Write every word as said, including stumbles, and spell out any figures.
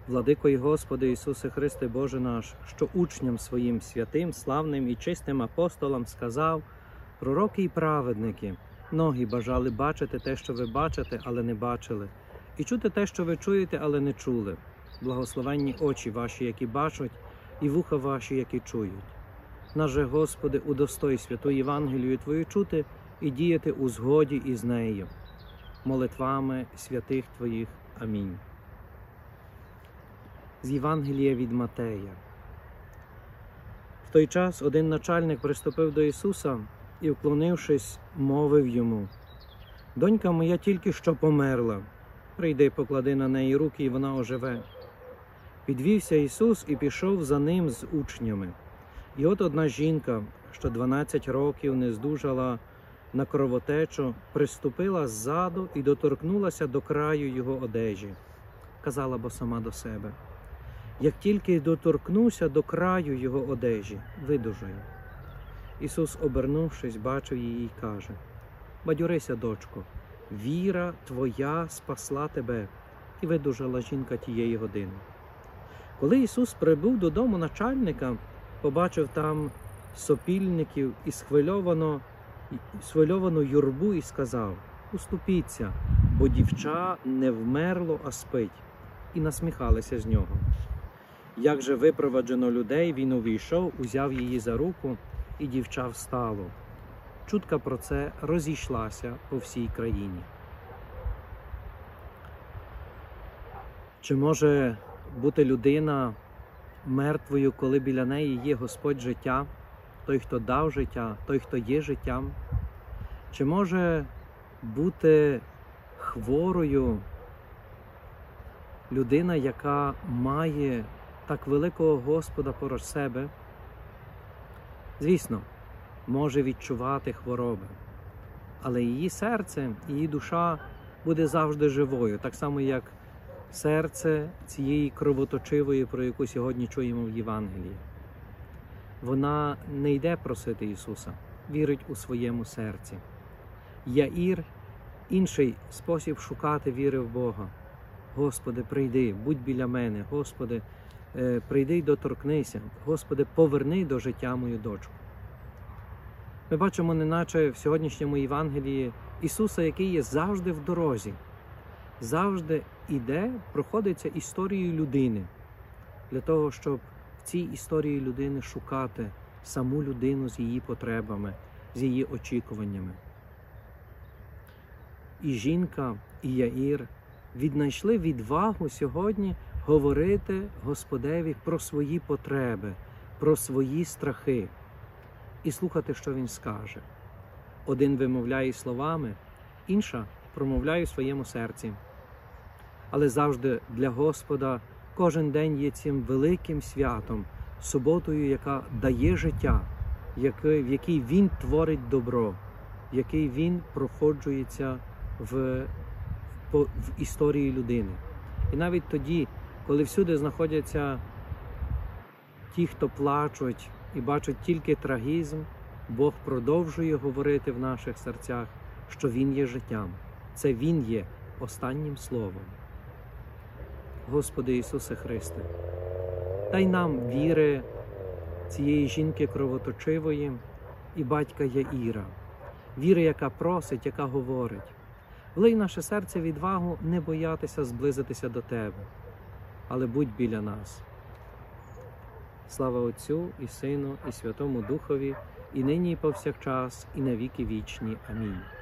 Владико і Господи Ісусе Христе Боже наш, що учням своїм святим, славним і чистим апостолам сказав: пророки і праведники, ноги бажали бачити те, що ви бачите, але не бачили, і чути те, що ви чуєте, але не чули. Благословенні очі ваші, які бачать, і вуха ваші, які чують. Наш же, Господи, удостой святу Євангелію Твою чути і діяти у згоді із нею. Молитвами святих Твоїх. Амінь. З Євангелія від Матея. В той час один начальник приступив до Ісуса і, вклонившись, мовив йому: «Донька моя тільки що померла. Прийди, поклади на неї руки, і вона оживе». Підвівся Ісус і пішов за ним з учнями. І от одна жінка, що дванадцять років не здужала на кровотечу, приступила ззаду і доторкнулася до краю його одежі. Казала бо сама до себе: «Як тільки доторкнуся до краю його одежі, видужаю». Ісус, обернувшись, бачив її і каже: «Бадьорися, дочко, віра твоя спасла тебе». І видужала жінка тієї години. Коли Ісус прибув додому начальника, побачив там сопільників і схвильовано, схвильовану юрбу і сказав: «Уступіться, бо дівча не вмерло, а спить». І насміхалися з нього. Як же випроваджено людей, він увійшов, узяв її за руку, і дівча встало. Чутка про це розійшлася по всій країні. Чи може бути людина мертвою, коли біля неї є Господь життя, той, хто дав життя, той, хто є життям? Чи може бути хворою людина, яка має так великого Господа поруч себе? Звісно, може відчувати хвороби, але її серце, її душа буде завжди живою, так само, як серце цієї кровоточивої, про яку сьогодні чуємо в Євангелії. Вона не йде просити Ісуса, вірить у своєму серці. Яїр – інший спосіб шукати віри в Бога. «Господи, прийди, будь біля мене, Господи, прийди й доторкнися, Господи, поверни до життя мою дочку». Ми бачимо, неначе в сьогоднішньому Євангелії, Ісуса, який є завжди в дорозі, завжди іде, проходиться історією людини, для того, щоб в цій історії людини шукати саму людину з її потребами, з її очікуваннями. І жінка, і Яїр віднайшли відвагу сьогодні говорити Господеві про свої потреби, про свої страхи і слухати, що Він скаже. Один вимовляє словами, інша промовляє в своєму серці. Але завжди для Господа кожен день є цим великим святом, суботою, яка дає життя, в якій Він творить добро, в якій Він проходжується в, в історії людини. І навіть тоді, коли всюди знаходяться ті, хто плачуть і бачать тільки трагізм, Бог продовжує говорити в наших серцях, що Він є життям. Це Він є останнім словом. Господи Ісусе Христе, дай нам віри цієї жінки кровоточивої і батька Яїра, віри, яка просить, яка говорить. Влий наше серце відвагу не боятися зблизитися до Тебе, але будь біля нас. Слава Отцю і Сину і Святому Духові, і нині і повсякчас, і на віки вічні. Амінь.